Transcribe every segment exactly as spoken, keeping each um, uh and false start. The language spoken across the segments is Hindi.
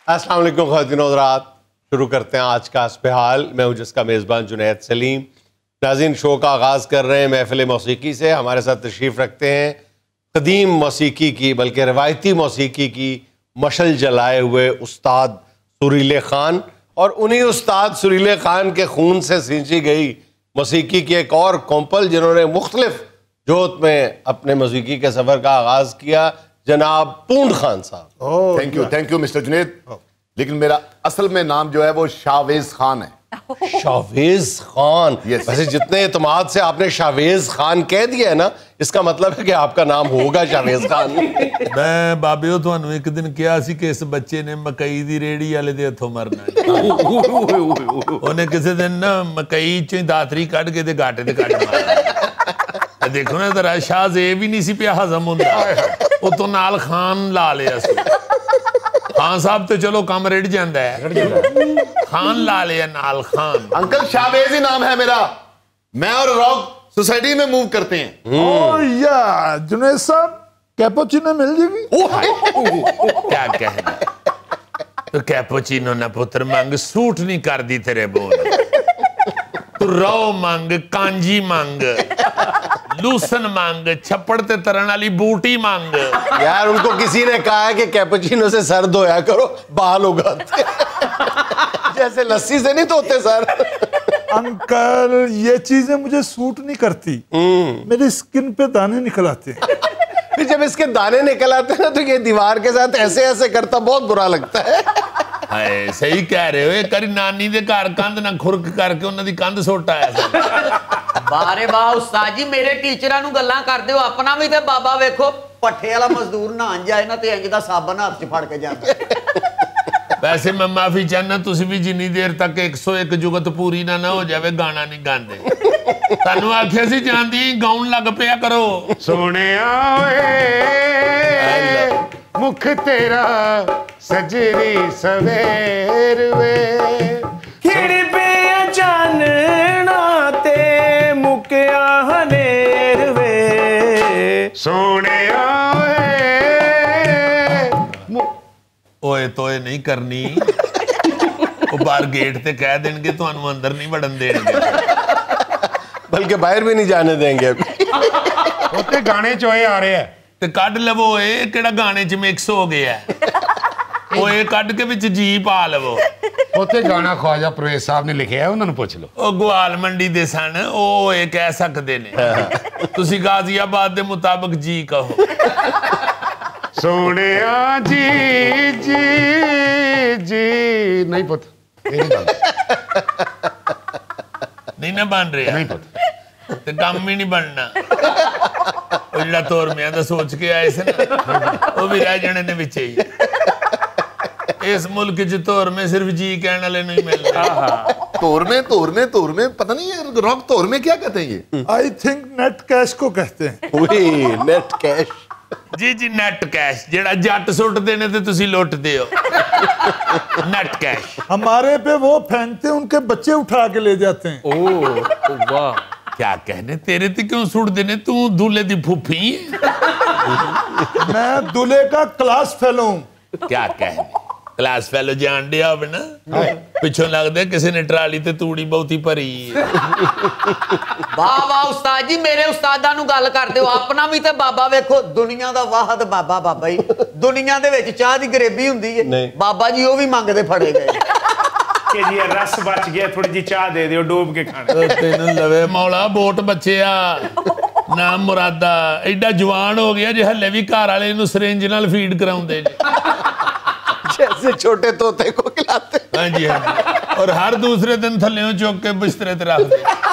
अस्सलाम वालेकुम ख़वातीन और हज़रात, शुरू करते हैं आज का हस्ब-ए-हाल। मैं हूँ जिसका मेज़बान जुनैद सलीम। नाज़रीन, शो का आगाज़ कर रहे हैं महफ़िल मौसीकी से। हमारे साथ तशरीफ़ रखते हैं क़दीम मौसीकी की बल्कि रवायती मौसीकी की मशल जलाए हुए उस्ताद सुरीले ख़ान, और उन्हीं उस्ताद सुरीले ख़ान के खून से सींची गई मौसीकी की एक और कॉम्पल जिन्होंने मुख्तलिफ जोत में अपने मौसीकी के सफ़र का आगाज़ किया, जनाब पूंड खान साहब। Thank you thank you mister Junaid. लेकिन मेरा असल में नाम जो है वो शाहवेज खान है। शाहवेज खान? yes. वैसे जितने एतमाद से आपने शाहवेज खान कह दिया है ना, इसका मतलब है कि आपका नाम होगा शाहवेज खान। मैं बाबियो ਤੁਹਾਨੂੰ एक दिन किया सी कि इस बच्चे ने मकई दी रेड़ी वाले दे हथों मरना। ਉਹਨੇ ਕਿਸੇ ਦਿਨ ਨਾ ਮਕਈ ਚੋਂ ਦਾਤਰੀ ਕੱਢ ਕੇ ਤੇ ਗਾਟੇ ਤੇ ਕੱਢ ਮਾਰਿਆ। ਦੇਖੋ ਨਾ ਜ਼ਰਾ ਸ਼ਾਹ ਜ਼ੇਬ ਹੀ ਨਹੀਂ ਸੀ ਪਿਆ ਹਜ਼ਮ ਹੁੰਦਾ, ਉਹ ਤੋਂ ਨਾਲ ਖਾਨ ਲਾ ਲਿਆ ਸੀ। खान साहब तो चलो कम रेड जाता है, खान ला लिया नाल खान। अंकल शाहवेज ही नाम है मेरा। मैं और रॉक सोसाइटी में मूव करते हैं। ओह यार जुनैद साहब, कैपुचिनो मिल जाएगी? क्या कहना तो कैपुचिनो ना पुत्र मांग, सूट नहीं कर दी तेरे बोल। तू रो मांग, कांजी मांग, लूसन मांग, छप्पड़ ते तरन वाली बूटी मांग। यार उनको किसी ने कहा है कि कैपुचिनो से सर धोया करो, बाल उगाते जैसे लस्सी से नहीं धोते सर। अंकल, ये चीजें मुझे सूट नहीं करती, मेरी स्किन पे दाने निकल आते हैं। फिर जब इसके दाने निकल आते हैं ना, तो ये दीवार के साथ ऐसे ऐसे करता बहुत बुरा लगता है। हाय सही कह रहे हो। एक बारी नानी दे घर कंध ना खुरक करके उन्हां दी कंध सुੱਟ आया सी। बारे वाह उस्ताद जी, मेरे टीचरां नूं गल्लां करदे हो, अपना भी ते बाबा वेखो पट्ठे वाला मजदूर नहान जाए ना ते इंज दा साबन हाथ च फड़ के जांदा। वैसे मैं माफी चाहना, तुसी भी जिन्नी देर तक एक सौ एक जुगत पूरी ना ना हो जावे गाना नहीं गांदे। तानू आखिया सी जांदी गाउन लग पिया करो। सोनिया वे मुख तेरा सजरी सवेर वे, खिड़ पे जानना ते मुकिया हनेर वे। सोनिया ओए तोए नहीं करनी, वो बाहर गेट ते कह देंगे तुहानू अंदर नहीं वड़न देंगे, बल्कि बाहर भी नहीं जाने देंगे। अभी उत्ते गाने चोए आ रहे हैं ते कड लवो। ए केड़ा गाने च मिक्स हो गया है, ओए कड के विच जी पा लवो। उत्ते गाना ख्वाजा परवेज साहब ने लिखा है, उन्होंने पूछ लो। ओ ग्वाल मंडी दे सन, ओ ये कह सकते ने। तुसी गाजियाबाद दे मुताबिक जी कहो। सोनिया जी जी जी नहीं पुत, नहीं ना बन रहा, नहीं पुत, ते काम ही नहीं बनना। जिहड़ा तोरमियां दा सोच के आए से ना, वो भी रह जाने ने विच ही। इस मुल्क च तोर में सिर्फ जी कहने वाले नहीं मिलते। तोर में तोर में तोर में पता नहीं है रॉक, तोर में क्या कहते हैं ये? आई थिंक नेट कैश को कहते हैं। वही नेट कैश। जी जी नेट कैश, जेड़ा जट सुटते ने ते तुसी लुटते हो। नेट कैश हमारे पे वो फेंकते हैं, उनके बच्चे उठा के ले जाते हैं। ओ वाह, क्या कहने तेरे ते क्यों सुट देने? तू दूल्हे दी फूफी है? मैं दूल्हे का क्लास फेलो हूं। क्या कहने क्लास फेलो जान दिया अब ना, पिछों लगता है किसी ने ट्राली ते तूड़ी बहुती भरी है। वाह वाह उस्ताद जी, मेरे उस्तादां नूं गल करदे हो, अपना भी ते बाबा वेखो दुनिया दा वाहद बाबा। बाबा ही दुनिया दे विच चाह दी गरीबी हुंदी है, बाबा जी वो भी मंगदे फड़े गए कि जी रस बच गया, थोड़ी जी चाह दे दियो डूब के खाने। तेन लवे मौला बोट बच्चिया नाम मुरादा एडा जवान हो गया जे हले भी घर वाले नूं सिरिंज नाल फीड कराउंदे ने, जैसे छोटे तोते को खिलाते। हाँ जी हाँ जी, और हर दूसरे दिन थल्लेों चुक के बिस्तरे ते रख दे।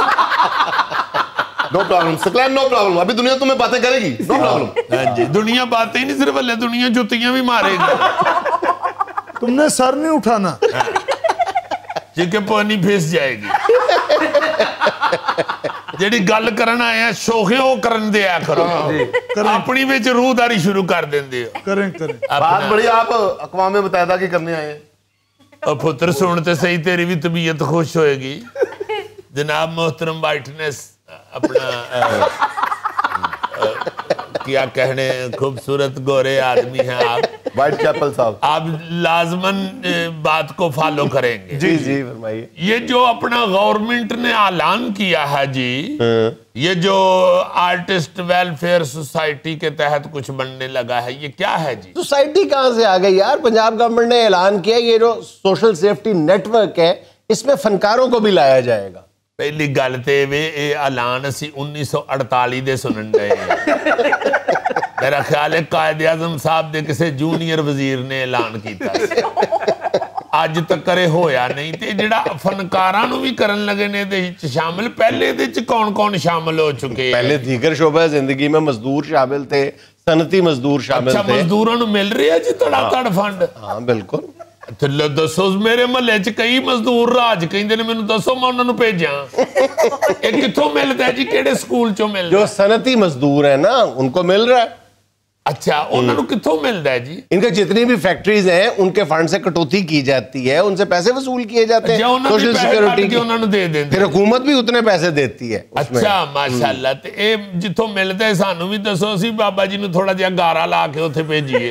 No problem Saqlain, no problem. अभी दुनिया तुम्हें बातें करेगी, नो प्रॉब्लम। हाँ जी, दुनिया बातें ही नहीं सिर्फ हले, दुनिया जुतियां भी मारेगी। तुमने सर नहीं उठाना, जी के पानी फेस जाएगी। जेड़ी गल करन आया शोखे वो करन दिया करो, अपनी विच रूहदारी शुरू कर देंदे हो। करें करें बात बड़ी आप अक़वाम मुत्तहिदा की करने आए हैं। और पुत्र सुन ते सही, तेरी भी तबीयत खुश होएगी। जनाब मोहतरम वाइटनेस अपना क्या कहने, खूबसूरत गोरे आदमी हैं आप। व्हाइट चैपल साहब, आप लाजमन बात को फॉलो करेंगे। जी जी फरमाइए। ये जो अपना गवर्नमेंट ने ऐलान किया है जी, ये जो आर्टिस्ट वेलफेयर सोसाइटी के तहत कुछ बनने लगा है, ये क्या है जी? सोसाइटी कहाँ से आ गई यार? पंजाब गवर्नमेंट ने ऐलान किया ये जो सोशल सेफ्टी नेटवर्क है इसमें फनकारों को भी लाया जाएगा। पहली गल ते वे ये ऐलान असी उन्नीस सौ अड़ताली दे सुनन डे मेरा ख्याल है कायदे आजम साहब दे किसी जूनियर वजीर ने ऐलान किया, अज तक करे होया नहीं। ते जिहड़ा फनकारां नूं भी करन लगे ने दे विच शामिल, पहले दे च कौन कौन शामिल हो चुके? पहले दीगर शोबा जिंदगी में मजदूर शामिल थे, सनती मजदूर शामिल अच्छा, थे। मजदूरों नूं मिल रहा जी धड़ाधड़ फंड? हाँ बिल्कुल। ते लो दसो, मेरे महल्ले च कई मजदूर राज कहंदे ने मैनूं दसो मैं उन्हां नूं भेजां। ये कित्थों मिलदा जी, किहड़े स्कूल चों मिलदा? जो सनती मजदूर है ना उनको मिल रहा है। अच्छा, उन्हां नूं कित्थों मिलदा है जी? इनका जितनी भी फैक्ट्रीज हैं उनके फंड से कटौती की जाती है, उनसे पैसे वसूल किए जाते हैं सोशल सिक्योरिटी की, उन्हां नूं दे देंदे, फिर हुकूमत भी उतने पैसे देती है उसमें। अच्छा माशाअल्लाह। ते ए जिथों मिलदा है सानू भी दसो, असी बाबा जी नूं थोड़ा जिहा गारा ला के उत्थे भेजीए।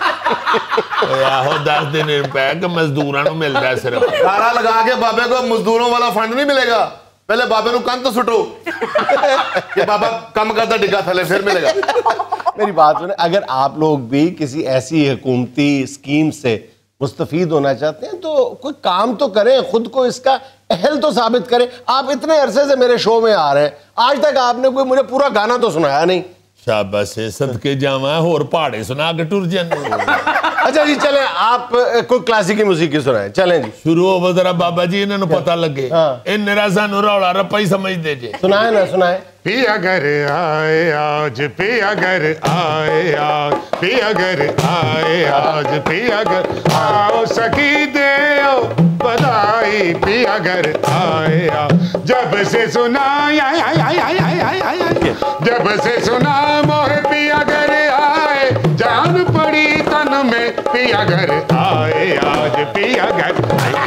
आहो दस दिन रुपए कि मजदूरां नूं मिलदा है सिर्फ। गारा लगा के बाबे को मजदूरों वाला फंड नहीं मिलेगा, पहले बाबे नूं कंध तो सुटो कि बाबा कम करता डिग्गा थले फिर मिलेगा। मेरी बात सुने, अगर आप लोग भी किसी ऐसी हुकूमती स्कीम से मुस्तफीद होना चाहते हैं तो कोई काम तो करें, खुद को इसका अहल तो साबित करें। आप इतने अरसे से मेरे शो में आ रहे हैं, आज तक आपने कोई मुझे पूरा गाना तो सुनाया नहीं। शाबाश है, सदके जावा होर पहाड़े सुना के टुर जाने। अच्छा जी चलें, आप कोई क्लासिकी मौसीकी सुनाएं, चलें जी। शुरू हो जरा बाबा जी, इन्होंने पता लगे। हाँ। इन निरा सानू रौला रप्पा ही समझ दे जे। सुनाए ना सुनाए। पिया घर आए आज, पिया घर आए आज, पिया घर आए आज, पिया घर आओ सखी दे ओ बधाई, पिया घर आए आज। जब से सुना आय आय आय आय आय आय आय, जब से सुना मोहे पिया घर आए, जान पड़ी तन में पिया घर आए आज, पिया घर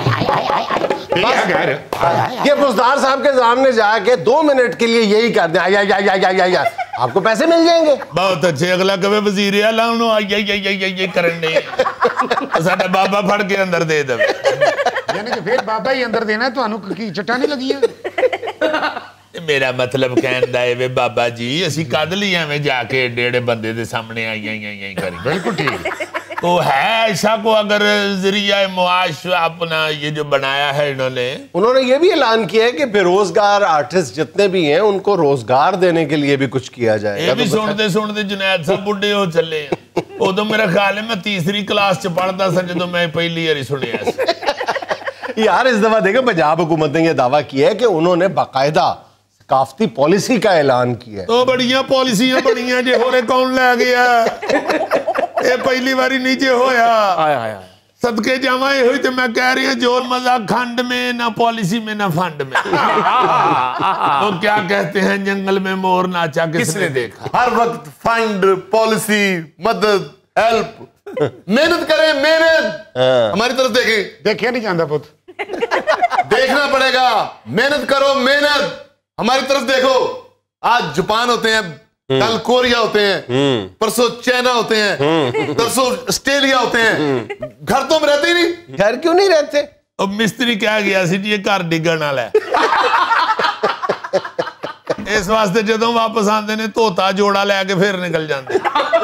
पिया घर। ये मुस्तार साहब के सामने जाके दो मिनट के लिए यही कर दें, आया या या या या या, आपको पैसे मिल जाएंगे। बहुत अच्छे। अगला कवे वजीर आला उन्होंने आई आई आई आई आई करन दे, साडा बाबा फड़ के अंदर दे दे। यानी कि फिर बाबा ही अंदर देना, ਤੁਹਾਨੂੰ ਕੀ ਚਟਾਂ ਨਹੀਂ ਲੱਗੀਆਂ? मेरा मतलब कहना है वे बाबा जी, असी कद ली एवं जाके एडे एडे बंदे दे सामने आई आई आई आई करी। बिल्कुल ठीक। तो है ऐसा को अगर जरिया मुआश अपना ये जो बनाया है इन्होंने उन्होंने ये भी ऐलान किया है कि बेरोजगार आर्टिस्ट जितने भी हैं उनको रोजगार देने के लिए भी कुछ किया जाएगा। ये भी तो सुनते सुनते जुनैद साहब बुढ़े हो चले हैं। उदो मेरा ख्याल है मैं तीसरी क्लास च पढ़ता था जो मैं पहली बारी सुनिया। यार इस दफा देखो पंजाब हुकूमत ने यह दावा किया है कि उन्होंने बाकायदा सकाफती पॉलिसी का ऐलान किया है। तो बढ़िया पॉलिसियां बढ़िया जे होरे कौन ले गया, ये पहली बारी नीचे होया। आया आया सदके जावा ये हुई तो मैं कह रही हूँ जोर मजा खंड में ना पॉलिसी में ना फंड में। तो क्या कहते हैं जंगल में मोर नाचा किसने देखा? हर वक्त फंड, पॉलिसी, मदद, हेल्प, मेहनत करें मेहनत। हमारी तरफ देखें, देखिया नहीं जाता पुत, देखना पड़ेगा। मेहनत करो मेहनत, हमारी तरफ देखो। आज जापान होते हैं, कल कोरिया होते हैं, परसों चाइना होते हैं, परसों ऑस्ट्रेलिया होते हैं। घर तो हम रहते ही नहीं। घर क्यों नहीं रहते? अब मिस्त्री क्या गया सी जी, ये घर डिगण वाला है। इस वास्ते जदों वापस आते ने धोता जोड़ा लैके फिर निकल जाते।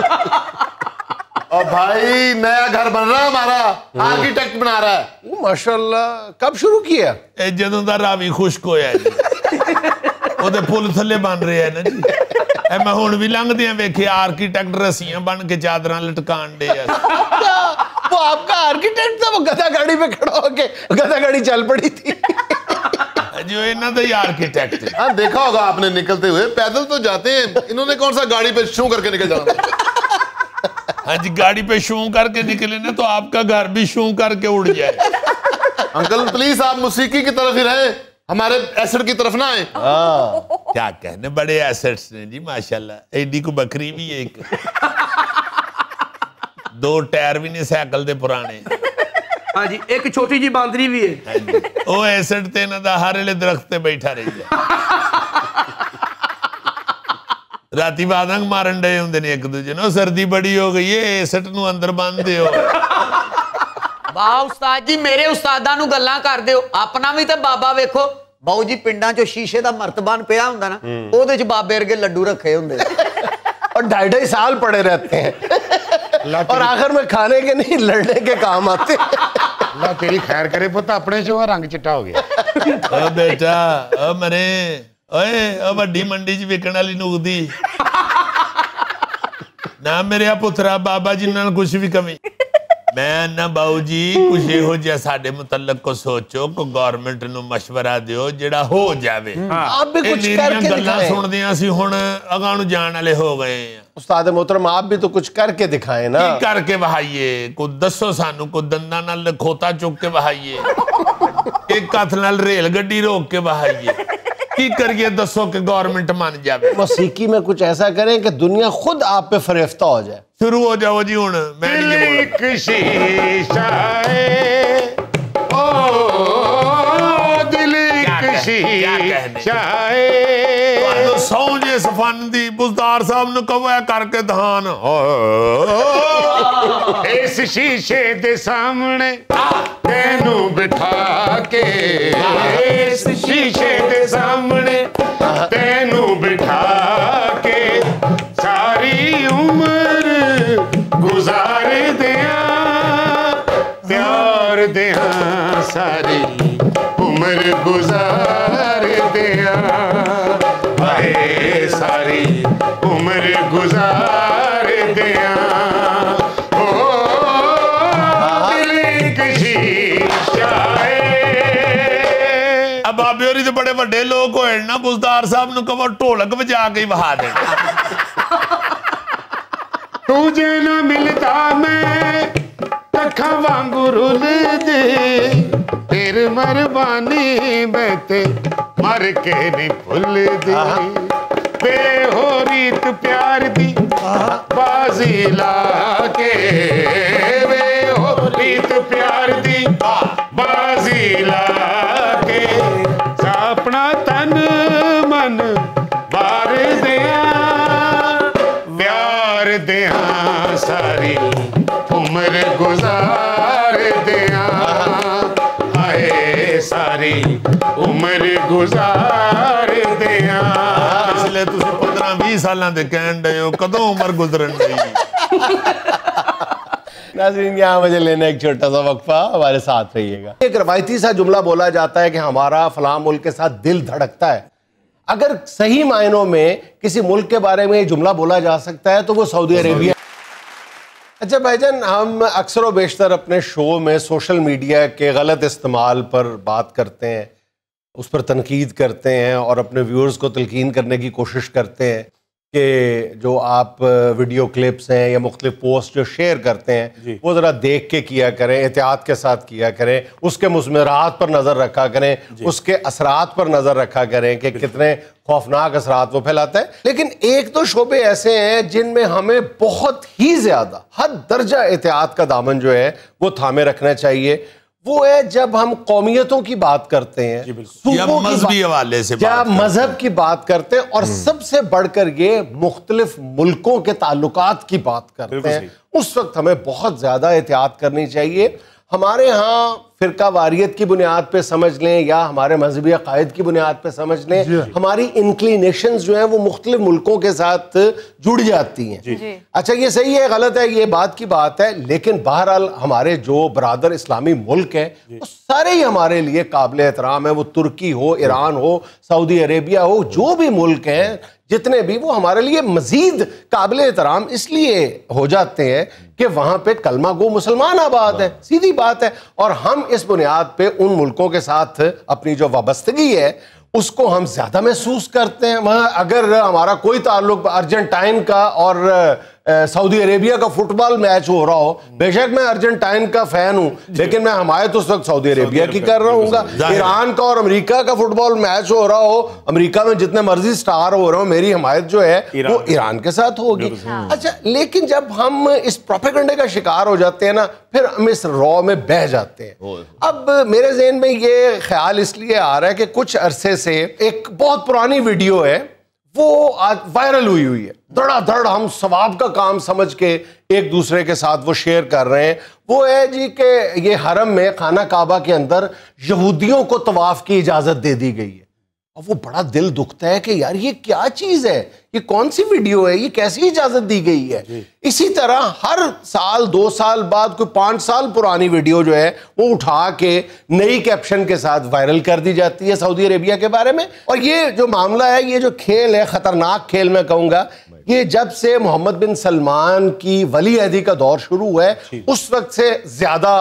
और भाई नया घर बन रहा है हमारा, आर्किटेक्ट बना रहा है। ओ, माशाल्लाह। कब शुरू किया? ए जदों दा रावी खुश्क होया जी, ओदे पुल थले बन रहे हैं ना जी। ए मैं हुण भी लंघदे वेखे आर्किटेक्ट रस्सियां बन के चादरां लटकान दे। वो आपका आर्किटेक्ट था, वो गधा गाड़ी पे खड़ा होके गधा गाड़ी चल पड़ी थी। जो इन्हां दा ही आर्किटेक्ट है। हाँ देखा होगा आपने निकलते हुए, पैदल तो जाते हैं, इन्होंने कौन सा गाड़ी पे शू करके निकल जाना। हाँ जी, गाड़ी पे शू करके निकले ना तो आपका घर भी शू करके उड़ जाए। अंकल प्लीज आप मौसीकी की तरफ ही रहे, हमारे एसिड की तरफ ना आए। क्या कहने, बड़े एसेट्स ने जी माशाल्लाह। एडी को बकरी भी है, एक दो टायर भी ने साइकिल दे पुराने। हाँ जी, एक छोटी जी बांदरी भी है। ओ एसिड ते ना दा हर वेले दरख्त ते बैठा रही है। राती बादंग मारन डे होंदे ने एक दूजे नु सर्दी बड़ी हो गई है सट नु अंदर बंद दियो वाह उस्ताद जी मेरे उस्तादां नु गल्लां कर दियो अपना भी ते बाबा वेखो बाऊ जी पिंडां चो शीशे दा मर्तबान पिया हुंदा ना ओदे च बाबे वर्गे लड्डू रखे हुंदे और ढाई ढाई साल पड़े रहते हैं और आखिर में खाने के नहीं लड़ने के काम आते ला तेरी खैर करे पुत अपने चो रंग चिट्टा हो गया ओ बेटा ओ मरे ओए ओ वड्डी मंडी च विकण वाली नूकदी ना मेरे पुत्रा बाबा जी नाल कुछ भी कमी मैं ना बाऊ जी कुछ इहो जिहा साडे मुतल्लक को सोचो को गवर्नमेंट नु मशवरा दियो जेड़ा हो जावे आप भी कुछ करके गल्लां सुनदियां सी हुण अगां नु जाण वाले हो गए उस्ताद मोहतरम आप भी तो कुछ करके दिखाएं ना की करके वहाइए को दसो सानू को दंदा नाल खोता चुक के वहाइए एक हाथ नाल रेल गड्डी रोक के वहाइए की करिए दसो कि गवर्नमेंट मान जावे मौसीकी में कुछ ऐसा करें कि दुनिया खुद आप पे फरेफ्ता हो जाए शुरू हो जाओ जी हुण मैं नहीं एक शीशा है ओ दिल एक शीशा है सौ जे सफन दी बुजदार साहब ने कहो करके धान इस शीशे दे सामने तेनू बिठा के इस शीशे दे सामने तेनू बिठा के सारी उम्र गुजार दिया प्यार दिया सारी उम्र गुजार दिया हाय सारी उम्र गुजार दिया बाबे होरी तो बड़े बड़े लोग होए ना बुजदार साहब नु कहो ढोलक बजा के वहा दे तुझे ना मिलता मैं तखा वांगू रुल दे फिर मरबानी बैते मर के नहीं भुल दे बे हो रीत प्यार दी बाजी ला के बे हो रीत प्यार दी बाजी ला के अपना तन मन बार दिया प्यार दिया सारी उम्र गुजार दिया हाय सारी उम्र गुजार दिया इसलिए तुसी पंद्रह बीस साल दे कहन डे हो कदों उम्र गुजरन दी नाज़रीन यहाँ मुझे लेना एक छोटा सा वक्फा हमारे साथ रहिएगा। एक रवायती सा जुमला बोला जाता है कि हमारा फलां मुल्क के साथ दिल धड़कता है। अगर सही मायनों में किसी मुल्क के बारे में जुमला बोला जा सकता है तो वो सऊदी अरेबिया। अच्छा भाईजान, हम अक्सर व बेशतर अपने शो में सोशल मीडिया के गलत इस्तेमाल पर बात करते हैं, उस पर तनकीद करते हैं और अपने व्यूअर्स को तलकीन करने की कोशिश करते हैं कि जो आप वीडियो क्लिप्स हैं या मुख्तलिफ पोस्ट जो शेयर करते हैं वो ज़रा देख के किया करें, एहतियात के साथ किया करें, उसके मुज़मरात पर नज़र रखा करें, उसके असरात पर नज़र रखा करें कि कितने खौफनाक असरात वो फैलाता है। लेकिन एक तो शोबे ऐसे हैं जिनमें हमें बहुत ही ज़्यादा हद दर्जा एहतियात का दामन जो है वो थामे रखना चाहिए। वो है जब हम कौमियतों की बात करते हैं, या मजहबी हवाले से या मजहब की बात करते हैं, और सबसे बढ़कर ये मुख्तलिफ मुल्कों के ताल्लुकात की बात करते हैं, उस वक्त हमें बहुत ज्यादा एहतियात करनी चाहिए। हमारे यहाँ फिरका वारियत की बुनियाद पे समझ लें या हमारे मजहबी अकायद की बुनियाद पे समझ लें, हमारी इंक्लिनेशंस जो हैं वो मुख्तलिफ मुल्कों के साथ जुड़ जाती हैं। अच्छा, ये सही है गलत है ये बात की बात है, लेकिन बहरहाल हमारे जो बरादर इस्लामी मुल्क हैं वो सारे ही हमारे लिए काबिल एहतराम है। वो तुर्की हो, ईरान हो, सऊदी अरेबिया हो, जो भी मुल्क हैं जितने भी, वो हमारे लिए मजीद काबिल एहतराम इसलिए हो जाते हैं कि वहाँ पे कलमा गो मुसलमान आबाद है, सीधी बात है। और हम इस बुनियाद पे उन मुल्कों के साथ अपनी जो वाबस्तगी है उसको हम ज्यादा महसूस करते हैं। वहाँ अगर हमारा कोई ताल्लुक अर्जेंटाइन का और सऊदी अरेबिया का फुटबॉल मैच हो रहा हो, बेशक मैं अर्जेंटाइन का फैन हूं, लेकिन मैं हमायत उस वक्त सऊदी अरेबिया की कर रहा हूँ। ईरान का और अमेरिका का फुटबॉल मैच हो रहा हो, अमेरिका में जितने मर्जी स्टार हो रहे हो, मेरी हमायत जो है वो ईरान के साथ होगी। अच्छा, लेकिन जब हम इस प्रोपेगेंडे का शिकार हो जाते हैं ना, फिर हम इस रॉ में बह जाते हैं। अब मेरे ज़हन में ये ख्याल इसलिए आ रहा है कि कुछ अरसे से एक बहुत पुरानी वीडियो है, वो आज वायरल हुई हुई है। धड़ाधड़ हम सवाब का काम समझ के एक दूसरे के साथ वो शेयर कर रहे हैं। वो है जी कि ये हरम में खाना काबा के अंदर यहूदियों को तवाफ की इजाजत दे दी गई है। और वो बड़ा दिल दुखता है कि यार ये क्या चीज है, ये कौन सी वीडियो है, ये कैसी इजाजत दी गई है। इसी तरह हर साल दो साल बाद कोई पांच साल पुरानी वीडियो जो है वो उठा के नई कैप्शन के साथ वायरल कर दी जाती है सऊदी अरेबिया के बारे में। और ये जो मामला है, ये जो खेल है, खतरनाक खेल मैं कहूंगा, ये जब से मोहम्मद बिन सलमान की वली अहदी का दौर शुरू हुआ है उस वक्त से ज्यादा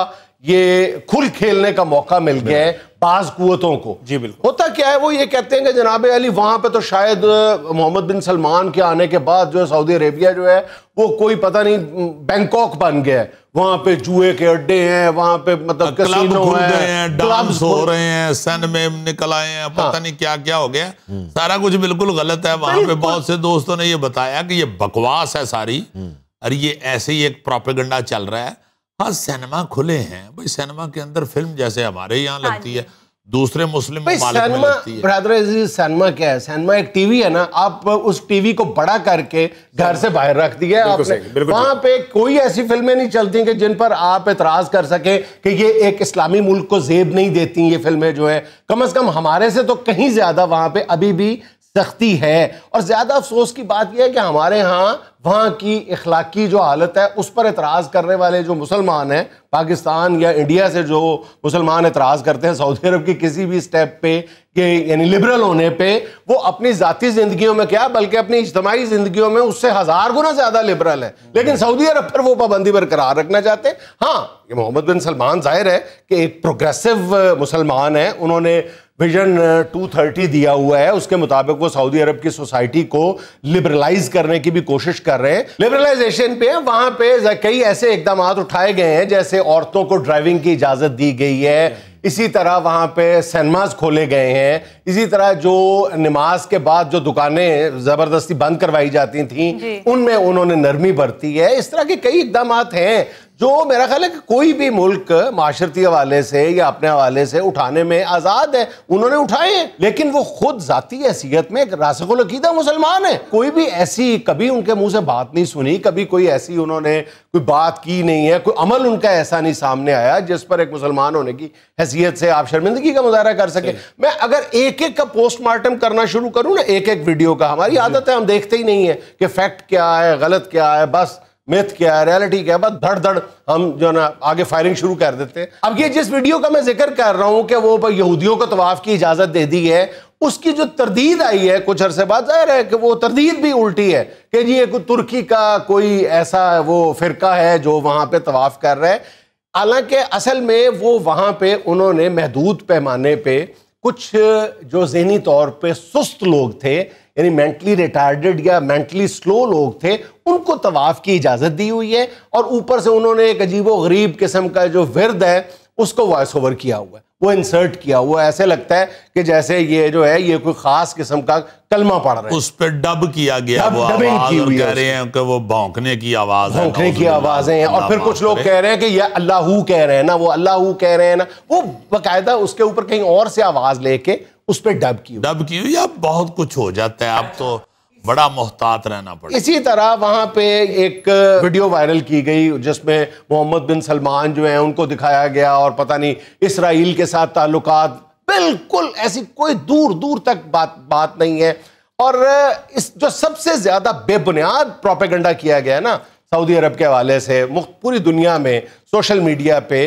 ये खुल खेलने का मौका मिल गया है बाज कुव्वतों को। जी बिल्कुल। होता क्या है, वो ये कहते हैं कि जनाब अली वहां पे तो शायद मोहम्मद बिन सलमान के आने के बाद जो है सऊदी अरेबिया जो है वो कोई पता नहीं बैंकॉक बन गया है। वहां पे जुए के अड्डे हैं, वहां पे मतलब कैसीनो है, डांस हो रहे हैं, सन में निकल आए हैं, पता हाँ। नहीं क्या क्या हो गया। सारा कुछ बिल्कुल गलत है। वहां पे बहुत से दोस्तों ने ये बताया कि ये बकवास है सारी, और ये ऐसे ही एक प्रोपेगेंडा चल रहा है। हाँ, सिनेमा खुले हैं भाई, सिनेमा के अंदर फिल्म जैसे हमारे यहाँ हाँ लगती है, दूसरे मुस्लिम ममालिक में लगती है। ब्रदर, सिनेमा क्या है? सिनेमा एक टीवी है ना, आप उस टीवी को बड़ा करके घर से बाहर रख दिया आपने। वहां पे कोई ऐसी फिल्में नहीं चलती कि जिन पर आप एतराज कर सके कि ये एक इस्लामी मुल्क को जेब नहीं देती ये फिल्में जो है। कम से कम हमारे से तो कहीं ज्यादा वहां पे अभी भी सख्ती है। और ज्यादा अफसोस की बात यह है कि हमारे यहाँ वहाँ की इखलाकी जो हालत है उस पर एतराज़ करने वाले जो मुसलमान हैं, पाकिस्तान या इंडिया से जो मुसलमान एतराज़ करते हैं सऊदी अरब की किसी भी स्टेप पे के यानी लिबरल होने पे, वो अपनी ज़ाती ज़िंदगियों में क्या बल्कि अपनी इज्तमाही ज़िंदगियों में उससे हज़ार गुना ज़्यादा लिबरल है। लेकिन सऊदी अरब पर वो पाबंदी बरकरार रखना चाहते हैं। हाँ, ये मोहम्मद बिन सलमान जाहिर है कि एक प्रोग्रेसिव मुसलमान है, उन्होंने विजन टू थर्टी दिया हुआ है, उसके मुताबिक वो सऊदी अरब की सोसाइटी को लिबरलाइज करने की भी कोशिश कर रहे हैं। लिबरलाइजेशन पे वहां पे कई ऐसे इकदाम उठाए गए हैं, जैसे औरतों को ड्राइविंग की इजाजत दी गई है, इसी तरह वहां पे सिनेमाज खोले गए हैं, इसी तरह जो नमाज के बाद जो दुकानें जबरदस्ती बंद करवाई जाती थी उनमें उन्होंने नरमी बरती है। इस तरह के कई इकदाम हैं जो मेरा ख्याल है कि कोई भी मुल्क माशरती हवाले से या अपने हवाले से उठाने में आजाद है, उन्होंने उठाए हैं। लेकिन वो खुद जाती हैसियत में एक रासिखुल अकीदा मुसलमान है। कोई भी ऐसी कभी उनके मुंह से बात नहीं सुनी, कभी कोई ऐसी उन्होंने कोई बात की नहीं है, कोई अमल उनका ऐसा नहीं सामने आया जिस पर एक मुसलमान होने की हैसियत से आप शर्मिंदगी का मुजाहरा कर सके। मैं अगर एक एक का पोस्टमार्टम करना शुरू करूं ना, एक एक वीडियो का, हमारी आदत है हम देखते ही नहीं है कि फैक्ट क्या है, गलत क्या है, बस मिथ क्या है, रियलिटी क्या है, बस धड़ धड़ हम जो ना आगे फायरिंग शुरू कर देते हैं। अब ये जिस वीडियो का मैं जिक्र कर रहा हूं कि वो यहूदियों को तवाफ की इजाजत दे दी है, उसकी जो तरदीद आई है कुछ अरसे बाद, जाहिर है कि वो तरदीद भी उल्टी है कि जी एक तुर्की का कोई ऐसा वो फिरका है जो वहां पे तवाफ कर रहा है। हालांकि असल में वो वहां पे उन्होंने महदूद पैमाने पे कुछ जो ज़हनी तौर पे सुस्त लोग थे, यानी मेंटली रिटार्डेड या मेंटली स्लो लोग थे, उनको तवाफ की इजाज़त दी हुई है। और ऊपर से उन्होंने एक अजीबो गरीब किस्म का जो विर्द है उसको वॉइस ओवर किया हुआ है, वो इंसर्ट किया हुआ है। ऐसे लगता है कि जैसे ये जो है ये कोई खास किस्म का कलमा पढ़ रहे हैं। उस पर डब किया गया, डब, वो डबिंग आवाज की और हुई कह है रहे हैं कि वो भौंकने की आवाज है, भौंकने की आवाजें हैं। और फिर कुछ लोग कह रहे हैं कि ये अल्लाहू कह रहे हैं ना, वो अल्लाहू कह रहे हैं ना, वो बाकायदा उसके ऊपर कहीं और से आवाज लेके उस पर डब की डब की हुई। अब बहुत कुछ हो जाता है, अब तो बड़ा मोहतात रहना पड़ेगा। इसी तरह वहां पे एक वीडियो वायरल की गई जिसमें मोहम्मद बिन सलमान जो है उनको दिखाया गया और पता नहीं इसराइल के साथ ताल्लुकात, बिल्कुल ऐसी कोई दूर दूर तक बात बात नहीं है। और इस जो सबसे ज्यादा बेबुनियाद प्रोपेगेंडा किया गया है ना सऊदी अरब के हवाले से पूरी दुनिया में सोशल मीडिया पे,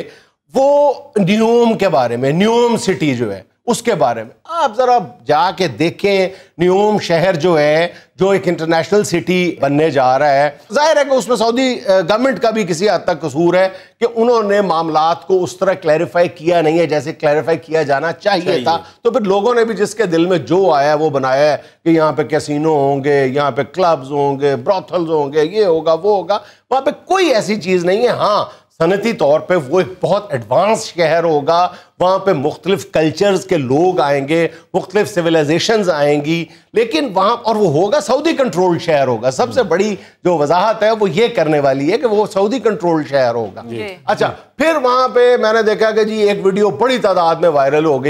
वो न्यूम के बारे में, न्यूम सिटी जो है उसके बारे में आप जरा जाके देखें। न्यूम शहर जो है जो एक इंटरनेशनल सिटी बनने जा रहा है, जाहिर है कि उसमें सऊदी गवर्नमेंट का भी किसी हद तक कसूर है कि उन्होंने मामलात को उस तरह क्लैरिफाई किया नहीं है जैसे क्लैरिफाई किया जाना चाहिए, चाहिए था। तो फिर लोगों ने भी जिसके दिल में जो आया वो बनाया है कि यहाँ पे कैसीनो होंगे, यहाँ पे क्लब्स होंगे, ब्रॉथल्स होंगे, ये होगा वो होगा। वहाँ पे कोई ऐसी चीज नहीं है। हाँ, सनती तौर पे वो एक बहुत एडवांस शहर होगा, वहाँ पे मुख्तलिफ कल्चर्स के लोग आएंगे, मुख्तलिफ सिविलाइजेशंस आएंगी, लेकिन वहाँ और वो होगा सऊदी कंट्रोल शहर होगा। सबसे बड़ी जो वजाहत है वो ये करने वाली है कि वो सऊदी कंट्रोल शहर होगा। अच्छा, फिर वहाँ पे मैंने देखा कि जी एक वीडियो बड़ी तादाद में वायरल हो गई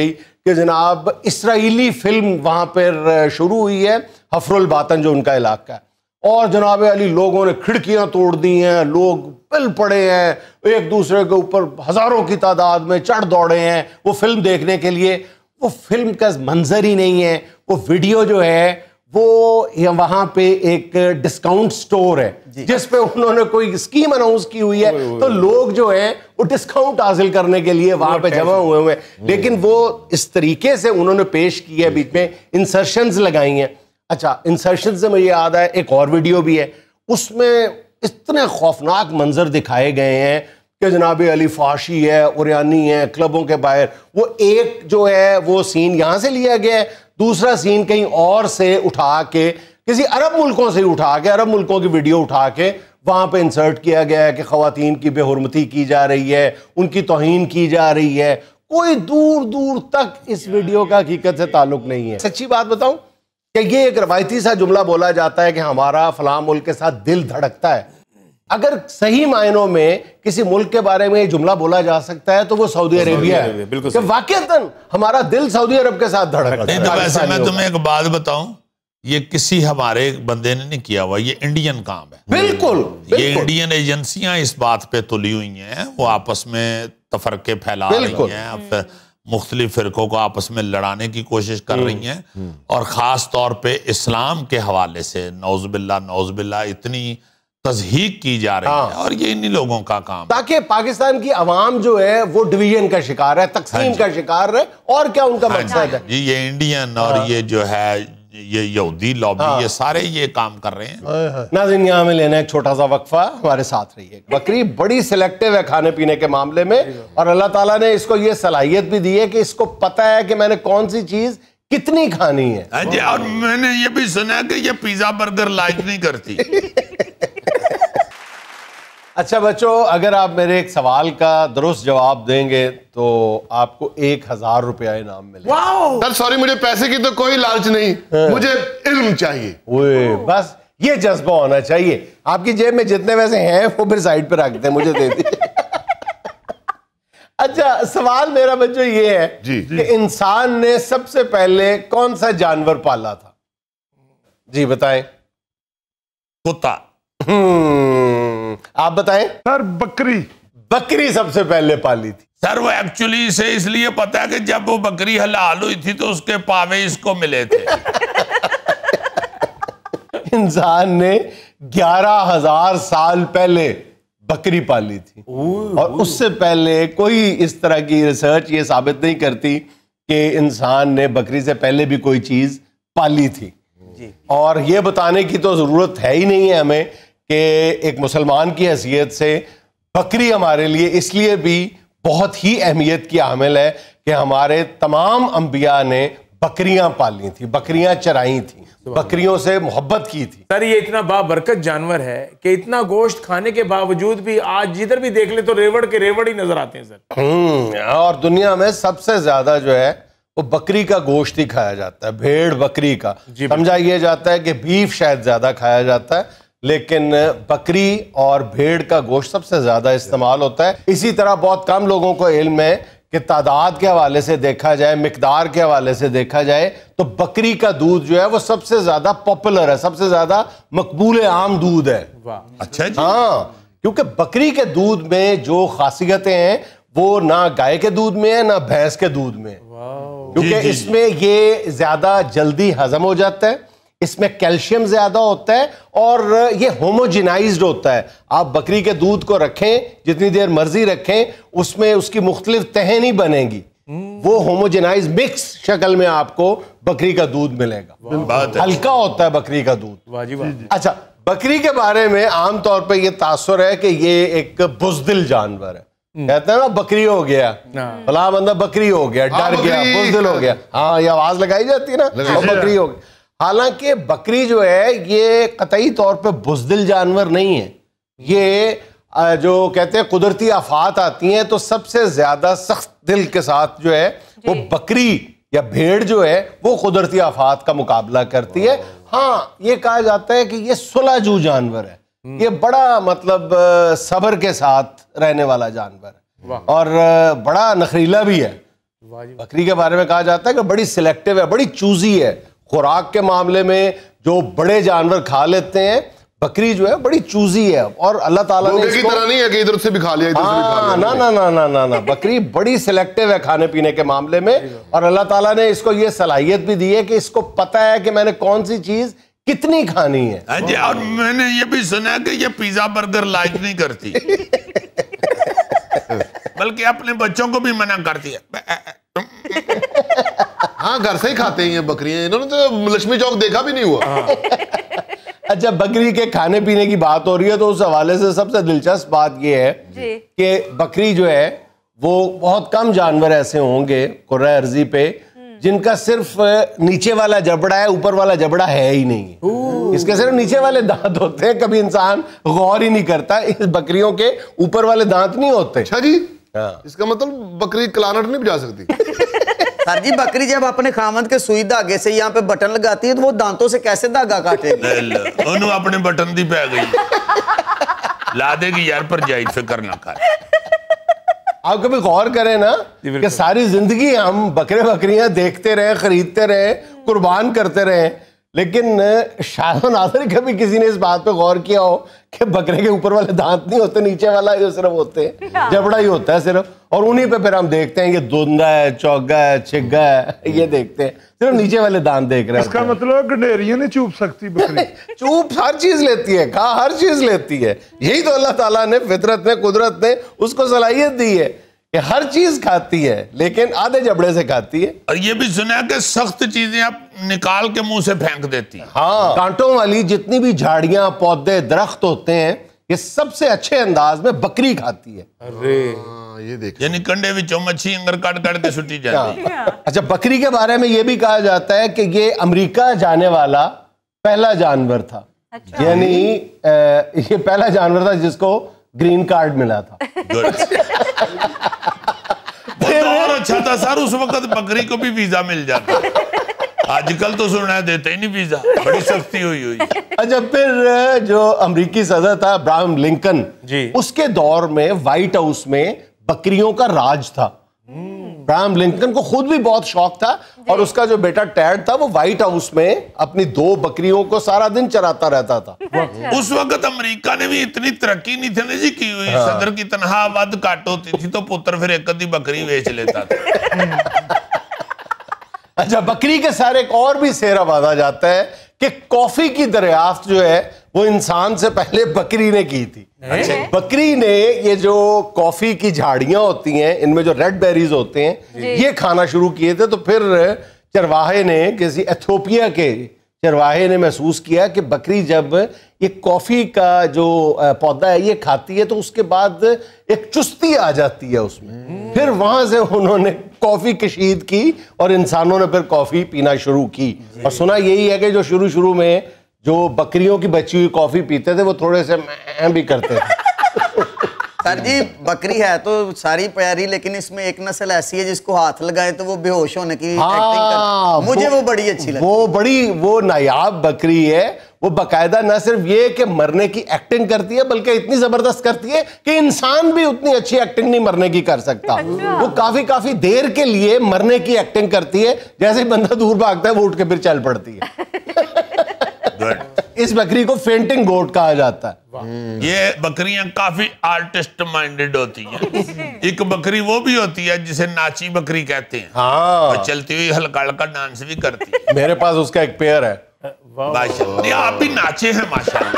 कि जनाब इसराइली फिल्म वहाँ पर शुरू हुई है, हफरुल बातन जो उनका इलाका है, और जनाब अली लोगों ने खिड़कियाँ तोड़ दी हैं, लोग पिल पड़े हैं, एक दूसरे के ऊपर हज़ारों की तादाद में चढ़ दौड़े हैं वो फिल्म देखने के लिए। वो फिल्म का मंजर ही नहीं है, वो वीडियो जो है वो वहाँ पे एक डिस्काउंट स्टोर है जिस पे उन्होंने कोई स्कीम अनाउंस की हुई है, तो लोग जो है वो डिस्काउंट हासिल करने के लिए वहाँ पे जमा हुए हुए हैं। लेकिन वो इस तरीके से उन्होंने पेश की है, बीच में इंसर्शंस लगाई हैं। अच्छा, इंसर्शन से मुझे याद आया एक और वीडियो भी है, उसमें इतने खौफनाक मंजर दिखाए गए हैं कि जनाब अली फाशी है, उरियानी है, क्लबों के बाहर। वो एक जो है वो सीन यहाँ से लिया गया है, दूसरा सीन कहीं और से उठा के, किसी अरब मुल्कों से उठा के, अरब मुल्कों की वीडियो उठा के वहाँ पे इंसर्ट किया गया है कि ख़वातीन की बेहुरमती की जा रही है, उनकी तौहीन की जा रही है। कोई दूर दूर तक इस वीडियो का हकीकत से ताल्लुक नहीं है। सच्ची बात बताऊं कि ये एक रवायती सा जुमला बोला जाता है कि हमारा फलां मुल्क के साथ दिल धड़कता है। अगर सही मायनों में किसी मुल्क के बारे में जुमला बोला जा सकता है तो वो सऊदी अरेबिया है, कि वाकईतन हमारा दिल सऊदी अरब के साथ धड़कता है। तो वैसे मैं तुम्हें एक बात बताऊं, ये किसी हमारे बंदे ने नहीं किया हुआ, ये इंडियन काम है। बिल्कुल, बिल्कुल। ये इंडियन एजेंसियां इस बात पे तुली हुई हैं, वो आपस में तफरके फैला रही हैं, मुख्तलिफ फिरकों को आपस में लड़ाने की कोशिश कर रही हैं, और ख़ास तौर पे इस्लाम के हवाले से नौज़ुबिल्लाह नौज़ुबिल्लाह इतनी तज़हीक की जा रही हाँ। है, और ये इन्हीं लोगों का काम, ताकि पाकिस्तान की आवाम जो है वो डिवीजन का शिकार है, तकसीम का शिकार है। और क्या उनका मकसद है? जी, ये इंडियन और ये जो है ये यहूदी लॉबी, ये सारे ये काम कर रहे हैं। नाज़रीन, यहाँ में लेना एक छोटा सा वक्फा, हमारे साथ रहिए। बकरी बड़ी सिलेक्टिव है खाने पीने के मामले में, और अल्लाह ताला ने इसको ये सलाहियत भी दी है कि इसको पता है कि मैंने कौन सी चीज कितनी खानी है। और मैंने ये भी सुना कि ये पिज्जा बर्गर लाइक नहीं करती। अच्छा बच्चों, अगर आप मेरे एक सवाल का दुरुस्त जवाब देंगे तो आपको एक हजार रुपया इनाम मिलेगा। सर सॉरी, मुझे पैसे की तो कोई लालच नहीं, मुझे इल्म चाहिए। ओए, बस ये जज्बा होना चाहिए। आपकी जेब में जितने पैसे हैं वो फिर साइड पे रख दें, मुझे दे दिए। अच्छा, सवाल मेरा बच्चों ये है जी, कि इंसान ने सबसे पहले कौन सा जानवर पाला था? जी बताएं। कुत्ता। हम्म, आप बताएं। सर बकरी। बकरी सबसे पहले पाली थी। सर वो एक्चुअली इसे इसलिए पता है कि जब वो बकरी हलाल हुई थी तो उसके पावे इसको मिले थे। इंसान ने ग्यारह हजार साल पहले बकरी पाली थी, और उससे पहले कोई इस तरह की रिसर्च ये साबित नहीं करती कि इंसान ने बकरी से पहले भी कोई चीज पाली थी। और ये बताने की तो जरूरत है ही नहीं है हमें कि एक मुसलमान की हैसियत से बकरी हमारे लिए इसलिए भी बहुत ही अहमियत की हामिल है कि हमारे तमाम अंबिया ने बकरियां पाली थी, बकरियां चराई थी, बकरियों से मोहब्बत की थी। सर ये इतना बाबरकत जानवर है कि इतना गोश्त खाने के बावजूद भी आज जिधर भी देख ले तो रेवड़ के रेवड़ ही नजर आते हैं सर। हम्म, और दुनिया में सबसे ज्यादा जो है वो बकरी का गोश्त ही खाया जाता है, भेड़ बकरी का। समझा ये जाता है कि बीफ शायद ज्यादा खाया जाता है, लेकिन बकरी और भेड़ का गोश्त सबसे ज्यादा इस्तेमाल होता है। इसी तरह बहुत कम लोगों को इल्म है कि तादाद के हवाले से देखा जाए, मिकदार के हवाले से देखा जाए तो बकरी का दूध जो है वो सबसे ज्यादा पॉपुलर है, सबसे ज्यादा मकबूल आम दूध है। अच्छा जी। हाँ, क्योंकि बकरी के दूध में जो खासियतें हैं वो ना गाय के दूध में है ना भैंस के दूध में, क्योंकि इसमें ये ज्यादा जल्दी हजम हो जाता है, इसमें कैल्शियम ज्यादा होता है, और ये होमोजिनाइज्ड होता है। आप बकरी के दूध को रखें जितनी देर मर्जी रखें, उसमें उसकी मुख्तलिफ तहें नहीं बनेगी, वो होमोजेनाइज मिक्स शक्ल में आपको बकरी का दूध मिलेगा। हल्का होता है बकरी का दूध। अच्छा, बकरी के बारे में आमतौर पर यह तासुर है कि ये एक बुज़दिल जानवर है। कहते हैं ना बकरी हो गया, फलां बंदा बकरी हो गया, डर गया, बुज़दिल हो गया। हाँ, ये आवाज लगाई जाती है ना, बकरी हो गया। हालांकि बकरी जो है ये कतई तौर पे बुज़दिल जानवर नहीं है। ये जो कहते हैं कुदरती आफात आती हैं तो सबसे ज्यादा सख्त दिल के साथ जो है वो बकरी या भेड़ जो है वो कुदरती आफात का मुकाबला करती है। हाँ, ये कहा जाता है कि ये सुलहजू जानवर है, ये बड़ा मतलब सब्र के साथ रहने वाला जानवर है, और बड़ा नखरीला भी है। बकरी के बारे में कहा जाता है कि बड़ी सिलेक्टिव है, बड़ी चूजी है। खुराक के मामले में जो बड़े जानवर खा लेते हैं, बकरी जो है बड़ी चूजी है। और अल्लाह ताला ने इसको तरह नहीं है कि इधर से भी खा लिया इधर से भी खा लिया। ना ना ना ना ना ना बकरी बड़ी सिलेक्टिव है खाने पीने के मामले में। और अल्लाह ताला ने इसको ये सलाहियत भी दी है कि इसको पता है कि मैंने कौन सी चीज कितनी खानी है। अजय, और मैंने ये भी सुना है कि ये पिज्जा बर्गर लाइक नहीं करती बल्कि अपने बच्चों को भी मना करती है। हाँ, घर से ही खाते हैं ये बकरियां। इन्होंने तो लक्ष्मी चौक देखा भी नहीं हुआ। अच्छा, बकरी के खाने पीने की बात हो रही है तो उस हवाले से सबसे दिलचस्प बात यह है कि बकरी जो है वो बहुत कम जानवर ऐसे होंगे कुर्रा अर्जी पे जिनका सिर्फ नीचे वाला जबड़ा है, ऊपर वाला जबड़ा है ही नहीं। इसके सिर्फ नीचे वाले दांत होते हैं। कभी इंसान गौर ही नहीं करता इस बकरियों के ऊपर वाले दांत नहीं होते। अच्छा जी, हाँ। इसका मतलब बकरी कलानट नहीं बजा सकती। सर जी, बकरी जब अपने खामद के सुई धागे से यहाँ पे बटन लगाती है तो वो दांतों से कैसे धागा काटेगी? उन्होंने अपने बटन दी पै गई ला देगी यार, पर जाई फिक्र ना कर। आप कभी गौर करें ना कि सारी जिंदगी हम बकरे बकरियां देखते रहे, खरीदते रहे, कुर्बान करते रहे, लेकिन शायद नाज़रीन कभी किसी ने इस बात पे गौर किया हो कि बकरे के ऊपर वाले दांत नहीं होते, नीचे वाला ही सिर्फ होते हैं, जबड़ा ही होता है सिर्फ। और उन्हीं पे फिर हम देखते हैं ये दूंगा है, चौगा है, छिग्गा है, ये देखते हैं, सिर्फ नीचे वाले दांत देख रहे हैं। इसका मतलब गंडेरियां नहीं चूप सकती बकरी? चूप हर चीज लेती है, खा हर चीज लेती है। यही तो अल्लाह ताला ने फितरत में, कुदरत ने उसको सलाहियत दी है कि हर चीज खाती है, लेकिन आधे जबड़े से खाती है। और ये भी सुना है कि सख्त चीजें आप निकाल के मुंह से फेंक देती है। हाँ, कांटों वाली जितनी भी झाड़ियां, पौधे, दरख्त होते हैं, ये सबसे अच्छे अंदाज में बकरी खाती है। अरे ये देख, यानी कंडे विचों मच्छी अंगर काट काट के सुटी जाती है। अच्छा, बकरी के बारे में ये भी कहा जाता है कि ये अमेरिका जाने वाला पहला जानवर था। अच्छा। यानी ये पहला जानवर था जिसको ग्रीन कार्ड मिला था। तो और अच्छा था सर, उस वक्त बकरी को भी वीजा मिल जाता। आजकल तो सुना है देते ही नहीं वीजा, बड़ी सख्ती हुई हुई। अच्छा, फिर जो अमेरिकी सदर था अब्राहम लिंकन जी, उसके दौर में व्हाइट हाउस में बकरियों का राज था। अब्राहम लिंकन को खुद भी बहुत शौक था और उसका जो बेटा टैड था वो व्हाइट हाउस में अपनी दो बकरियों को सारा दिन चराता रहता था। उस वक्त अमेरिका ने भी इतनी तरक्की नहीं थी जी की हुई। हाँ। सदर की तनख्वाह वध काट होती थी तो पुत्र फिर एक आधी बकरी बेच लेता था। अच्छा, बकरी के सारे एक और भी सेहरा बांधा जाता है कि कॉफी की दरियाफ्त जो है वो इंसान से पहले बकरी ने की थी। अच्छा। बकरी ने ये जो कॉफी की झाड़ियां होती हैं, इनमें जो रेड बेरीज होते हैं, ये खाना शुरू किए थे। तो फिर चरवाहे ने, किसी एथियोपिया के चरवाहे ने महसूस किया कि बकरी जब ये कॉफी का जो पौधा है ये खाती है तो उसके बाद एक चुस्ती आ जाती है उसमें। फिर वहां से उन्होंने कॉफी कशीद की और इंसानों ने फिर कॉफी पीना शुरू की। और सुना यही है कि जो शुरू शुरू में जो बकरियों की बची हुई कॉफी पीते थे वो थोड़े से मैं भी करते थे। सर जी, बकरी है तो सारी प्यारी, लेकिन इसमें एक नस्ल ऐसी है जिसको हाथ लगाए तो वो बेहोश होने की हाँ, एक्टिंग करती। मुझे वो, वो बड़ी अच्छी लगती। वो बड़ी वो नायाब बकरी है। वो बाकायदा न सिर्फ ये कि मरने की एक्टिंग करती है बल्कि इतनी जबरदस्त करती है कि इंसान भी उतनी अच्छी एक्टिंग नहीं मरने की कर सकता। अच्छा। वो काफी काफी देर के लिए मरने की एक्टिंग करती है, जैसे ही बंदा दूर भागता है वो उठ के फिर चल पड़ती है। इस बकरी को फेंटिंग गोट कहा जाता है। ये बकरियां काफी आर्टिस्ट माइंडेड होती हैं। एक बकरी वो भी होती है जिसे नाची बकरी कहते हैं। हाँ, चलती हुई हल्का हल्का डांस भी करती है। मेरे पास उसका एक पेयर है। माशाल्लाह, आप भी नाचे हैं माशाल्लाह।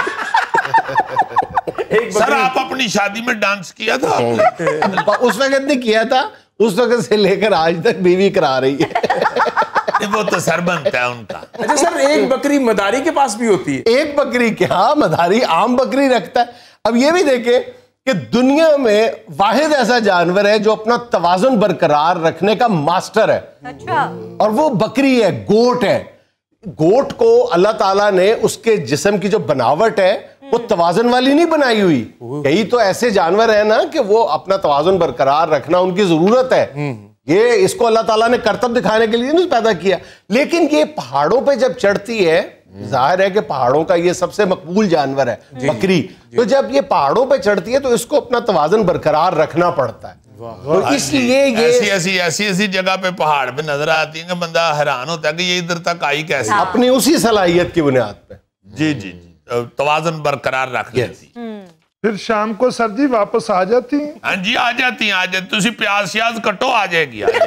सर, आप अपनी शादी में डांस किया था? उस वक्त नहीं किया था, उस वक्त से लेकर आज तक बीवी करा रही है। वो तो सर बनता है उनका। अच्छा सर, एक बकरी मदारी के पास भी होती है? एक बकरी क्या, मदारी आम बकरी रखता है। अब ये भी देखे कि दुनिया में वाहिद ऐसा जानवर है जो अपना तवाजुन बरकरार रखने का मास्टर है। अच्छा। और वो बकरी है, गोट है। गोट को अल्लाह ताला ने उसके जिस्म की जो बनावट है वो तवाजुन वाली नहीं बनाई हुई। कई तो ऐसे जानवर है ना कि वो अपना तवाजुन बरकरार रखना उनकी जरूरत है, ये इसको अल्लाह ताला ने करतब दिखाने के लिए नहीं पैदा किया। लेकिन ये पहाड़ों पे जब चढ़ती है, जाहिर है कि पहाड़ों का ये सबसे मकबूल जानवर है बकरी, तो जब ये पहाड़ों पे चढ़ती है तो इसको अपना तवाजुन बरकरार रखना पड़ता है। तो इसलिए ये ऐसी ऐसी ऐसी ऐसी जगह पे पहाड़ पे नजर आती है कि बंदा हैरान होता है कि ये इधर तक आई कैसे। अपनी उसी सलाहियत की बुनियाद पे। जी जी जी तवाज़ुन बरकरार रख लेती। फिर शाम को सर जी वापस आ जाती हैं? हाँ जी आ जाती हैं, आ जाती। तुसी प्याज श्याज कटो आ जाएगी, आ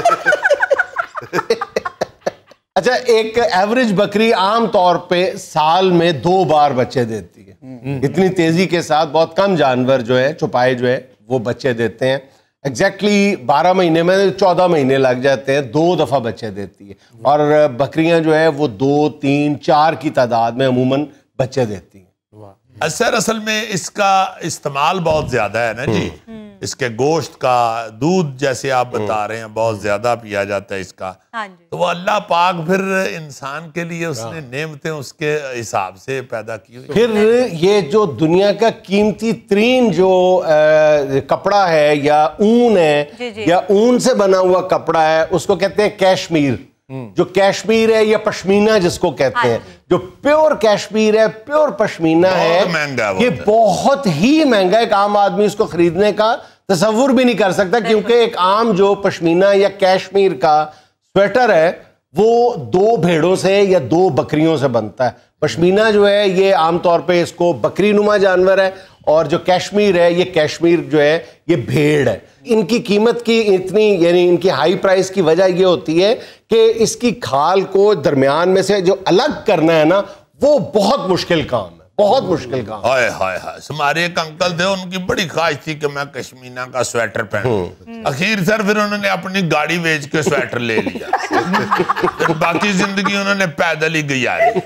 जाएगी। अच्छा, एक एवरेज बकरी आम तौर पे साल में दो बार बच्चे देती है। इतनी तेजी के साथ बहुत कम जानवर जो है छुपाए जो है वो बच्चे देते हैं। एग्जैक्टली बारह महीने में चौदह महीने लग जाते हैं, दो दफा बच्चे देती है। और बकरियां जो है वो दो तीन चार की तादाद में अमूमन बच्चे देती हैं। असर असल में इसका इस्तेमाल बहुत ज्यादा है ना जी, इसके गोश्त का, दूध जैसे आप बता रहे हैं बहुत ज्यादा पिया जाता है इसका। हाँ जी। तो वो अल्लाह पाक फिर इंसान के लिए उसने नेमतें उसके हिसाब से पैदा की हुई। फिर ये जो दुनिया का कीमती तरीन जो आ, कपड़ा है या ऊन है जी जी। या ऊन से बना हुआ कपड़ा है उसको कहते हैं कैश्मीर। जो कैश्मीर है या पश्मीना जिसको कहते हाँ हैं, जो प्योर कैश्मीर है, प्योर पश्मीना बहुत महंगा है, है ये बहुत है। बहुत ही महंगा है। एक आम आदमी इसको खरीदने का तसव्वुर भी नहीं कर सकता, क्योंकि एक आम जो पश्मीना या कैश्मीर का स्वेटर है वो दो भेड़ों से या दो बकरियों से बनता है। पश्मीना जो है ये आमतौर पे इसको बकरी नुमा जानवर है, और जो कैश्मीर है ये कैश्मीर जो है ये भेड़ है। इनकी कीमत की इतनी यानी इनकी हाई प्राइस की वजह ये होती है कि इसकी खाल को दरमियान में से जो अलग करना है ना वो बहुत मुश्किल काम है, बहुत मुश्किल काम। हाय हाय हाय, हमारे एक अंकल थे, उनकी बड़ी ख्वाहिश थी कि मैं कश्मीना का स्वेटर पहनूं। अखीर सर फिर उन्होंने अपनी गाड़ी बेच के स्वेटर ले लिया। फिर बाकी जिंदगी उन्होंने पैदल ही गुजारी।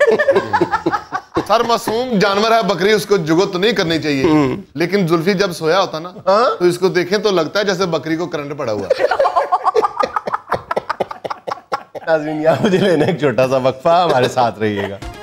सर मासूम जानवर है बकरी, उसको जुगत तो नहीं करनी चाहिए, लेकिन जुल्फी जब सोया होता ना तो इसको देखें तो लगता है जैसे बकरी को करंट पड़ा हुआ है। नाज़रीन, यहाँ मुझे लेना एक छोटा सा वक्फा, हमारे साथ रहिएगा।